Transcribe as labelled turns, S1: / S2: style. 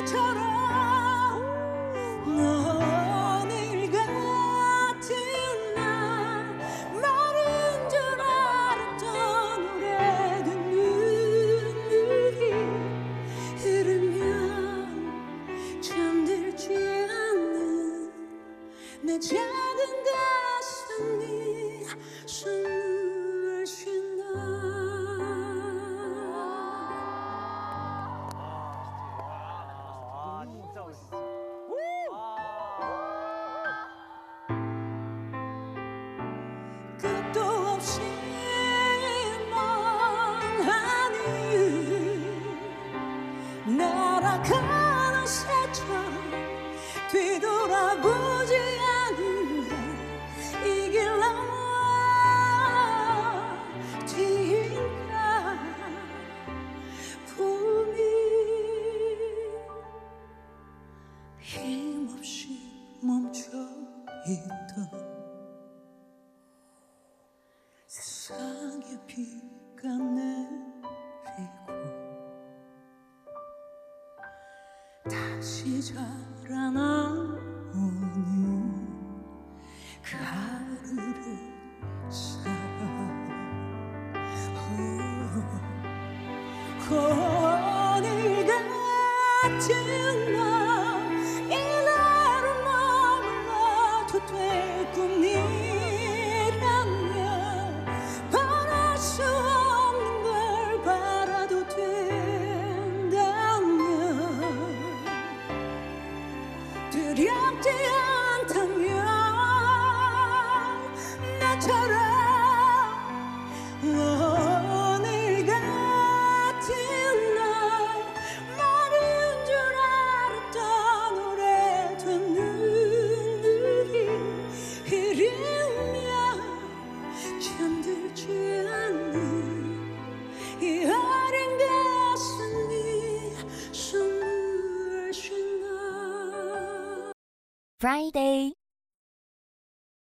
S1: 나처럼 오늘 같은 날 마른 줄 알았던 오래된 눈물이 흐르면 잠들지 않는 내 작은 가슴이 숨을 쉰다.
S2: 진짜 멋있어.
S1: 끝도 없이 멍한 이유 날아가는 새처럼 뒤돌아보지 않으면 이 길 어디인가 봄이 힘없이 멈춰있던 세상에 비가 내리고 다시 자라나오는 가을을 살아 오늘 같은 날 이대로 머물러도 될 꿈이라면 바랄 수 없는 걸 바라도 된다면 두렵지 않다면 나처럼 오늘 같은 날 마른 줄 알았던 오래된 눈물이 흐르면 잠들지 않는 이 어린 가슴이 숨을 쉰다.
S3: Friday